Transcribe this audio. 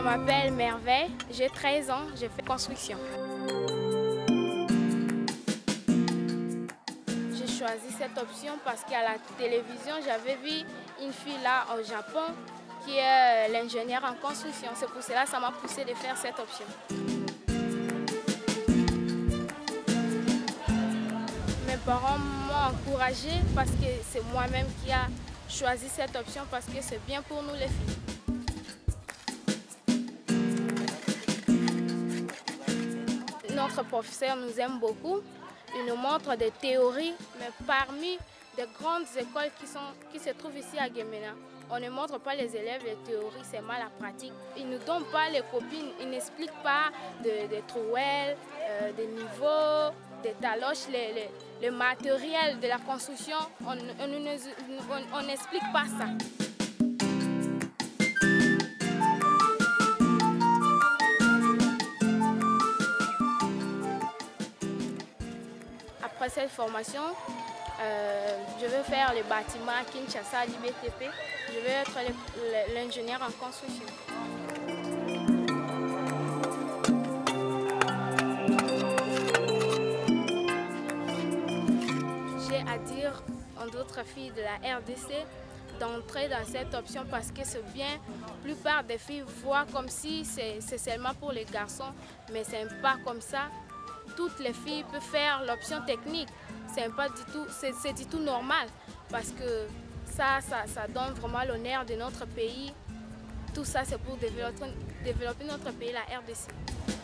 m'appelle Merveille, j'ai 13 ans, je fais construction. J'ai choisi cette option parce qu'à la télévision, j'avais vu une fille là au Japon qui est l'ingénieure en construction. C'est pour cela que ça m'a poussé de faire cette option. Mes parents m'ont encouragé parce que c'est moi-même qui a choisi cette option parce que c'est bien pour nous les filles. Notre professeur nous aime beaucoup. Il nous montre des théories, mais parmi des grandes écoles qui se trouvent ici à Guéména, on ne montre pas les élèves les théories, c'est mal la pratique. Il ne nous donne pas les copines, il n'explique pas des trouelles, des niveaux, des taloches, le matériel de la construction. On n'explique pas ça. Après cette formation, je vais faire le bâtiment à Kinshasa, à l'IBTP. Je vais être l'ingénieur en construction. J'ai à dire aux autres filles de la RDC d'entrer dans cette option parce que c'est bien. La plupart des filles voient comme si c'est seulement pour les garçons, mais ce n'est pas comme ça. Toutes les filles peuvent faire l'option technique. C'est du tout normal parce que ça donne vraiment l'honneur de notre pays. Tout ça, c'est pour développer notre pays, la RDC.